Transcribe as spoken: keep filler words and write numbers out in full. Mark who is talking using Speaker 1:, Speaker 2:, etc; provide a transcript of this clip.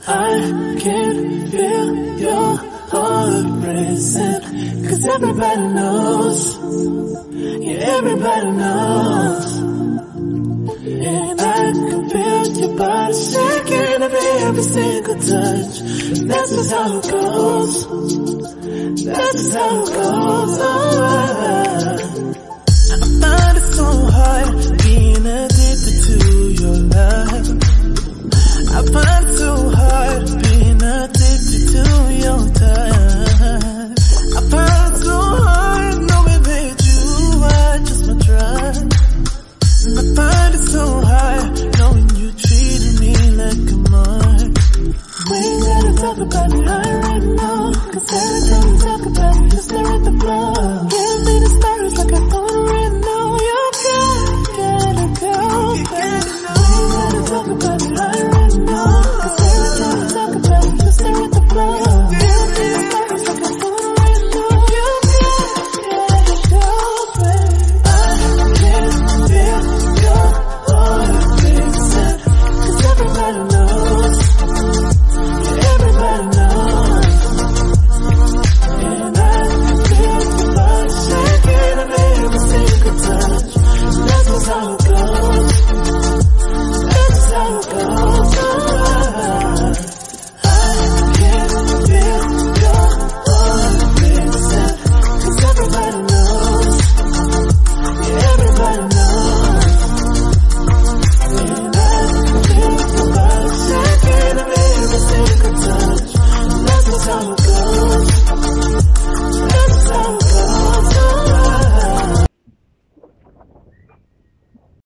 Speaker 1: I can feel your heart racing, 'cause everybody knows, yeah, everybody knows. And I can feel your body shaking every, every single touch. That's just how it goes. That's just how it goes. Oh, I find it so hard being addicted to your love. I find it so hard being addicted to your touch. I find it so hard knowing that you are just my drug. And I find it so hard knowing you treated me like a mark. We ain't gotta talk about it right now, 'cause every time we talk about it, you stare at the floor. Give me the stars like I don't already know. You gotta go, baby. We ain't gotta talk about it right now, 'cause every time we talk about it, you stare at the floor. Give me the stars like I don't already know. You gotta go, baby. I can feel your heart racing, 'cause everybody knows. Everybody knows. And I can feel your body shaking of every single touch. That's just how it goes. That's just how it goes. I can feel your heart racing, 'cause everybody knows. Everybody knows. And I can feel your body shaking of every single touch. That's just how it goes.